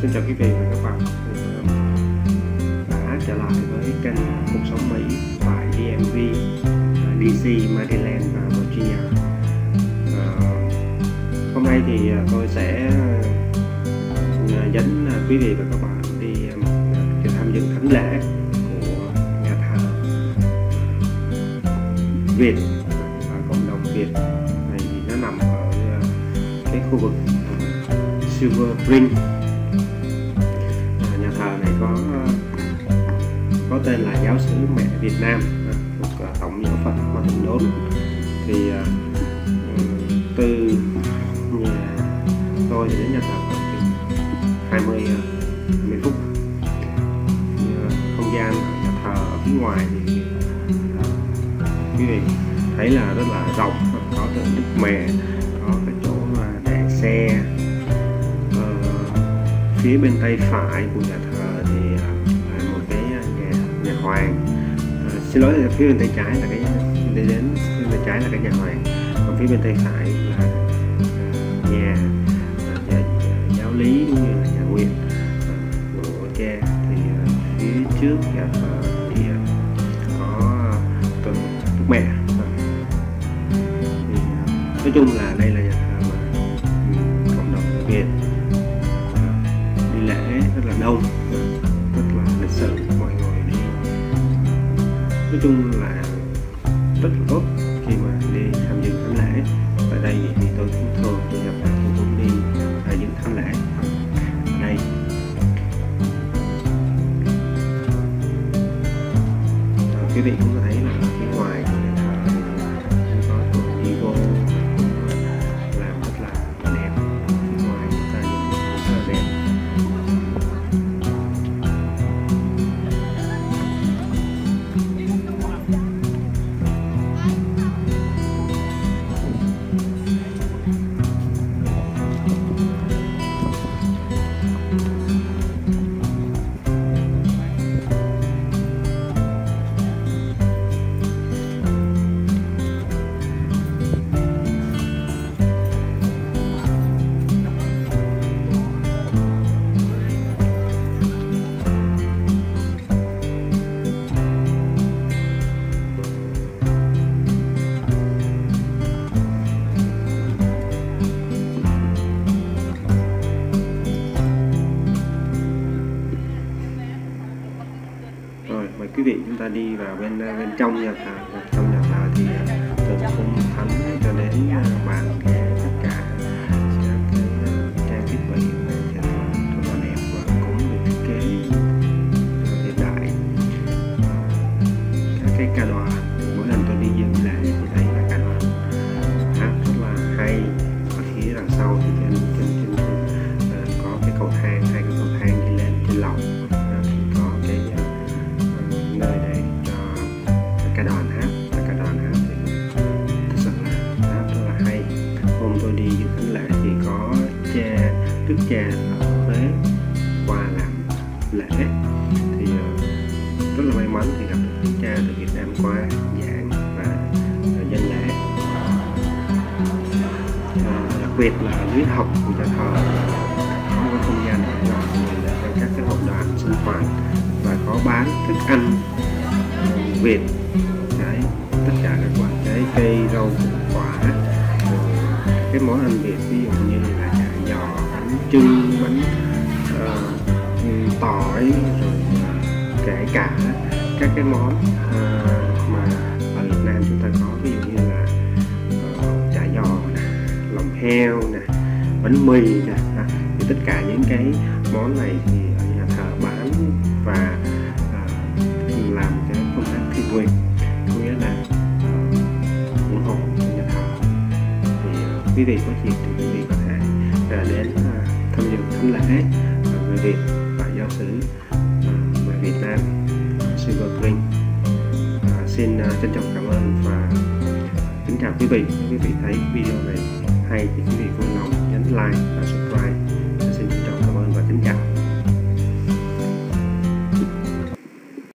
Xin chào quý vị và các bạn đã trở lại với kênh Cuộc Sống Mỹ tại DMV, DC, Maryland và Virginia. Hôm nay thì tôi sẽ dẫn quý vị và các bạn đi tham dự thánh lễ của nhà thờ Việt và cộng đồng Việt này, thì nó nằm ở cái khu vực Silver Spring. Nhà thờ này có tên là Giáo xứ Mẹ Việt Nam thuộc Tổng giáo phận Hoa Thịnh Đốn. Thì từ nhà tôi đến nhà thờ khoảng 20 phút. Không gian nhà thờ ở phía ngoài thì quý vị thấy là rất là rộng, có tượng Đức Mẹ, có cái chỗ để xe. Phía bên tay phải của nhà thờ thì là một cái nhà hoàng. Xin lỗi, là phía bên tay trái là cái phía bên trái là cái nhà hoàng, còn phía bên tay phải là nhà giáo lý cũng như là nhà nguyện của cha. Thì phía trước nhà thờ thì có tượng Đức Mẹ. Thì nói chung là đây là nhà thờ mà cộng đồng người Việt đi lễ rất là đông, rất là lịch sự, mọi người đi nói chung là rất là tốt khi mà đi tham dự thánh lễ. Tại đây thì tôi cũng thường tôi nhập tôi cũng đi dự thánh lễ ở đây. Quý vị cũng thấy là ở phía ngoài của nhà thờ có tụi đi vô làm rất là đẹp. Phía ngoài chúng ta nhìn rất là đẹp. Mời quý vị chúng ta đi vào bên trong nhà thờ. Trong nhà thờ thì từ khung thánh cho đến bàn ghế, tất cả các trang thiết bị nhà thờ rất là đẹp và cũng được thiết kế hiện đại. Các cái ca đoàn, mỗi lần tôi đi dự lễ thì thấy là ca đoàn hát rất là hay. Ở phía đằng sau thì trên có cái cầu thang, hai cái cầu thang đi lên trên lầu. Nơi để cho cả đoàn hát, thì thật sự là hát rất là hay. Hôm tôi đi dự thánh lễ thì có đức cha ở Huế qua làm lễ, thì rất là may mắn thì gặp được đức cha từ Việt Nam qua giảng và dân lễ. Đặc biệt là dưới học của nhà thờ có một không gian rộng để cho các cái hội đoàn sinh hoạt và có bán thức ăn Việt, tất cả các loại trái cây, rau củ quả, cái món ăn Việt ví dụ như là chả giò, bánh chưng, bánh tỏi, rồi kể cả các cái món mà ở Việt Nam chúng ta có, ví dụ như là chả giò nè, lòng heo nè, bánh mì nè. Thì tất cả những cái món này thì ở nhà thờ bán và làm cái công tác thiện nguyện, có nghĩa là ủng hộ cho nhà thờ. Thì quý vị có dịp thì quý vị có thể đến tham dự thánh lễ người Việt tại giáo xứ người Việt Nam Silver Spring. Xin trân trọng cảm ơn và kính chào quý vị. Nếu quý vị thấy video này hay thì quý vị vui lòng nhấn like và subscribe. Xin trân trọng cảm ơn và kính chào.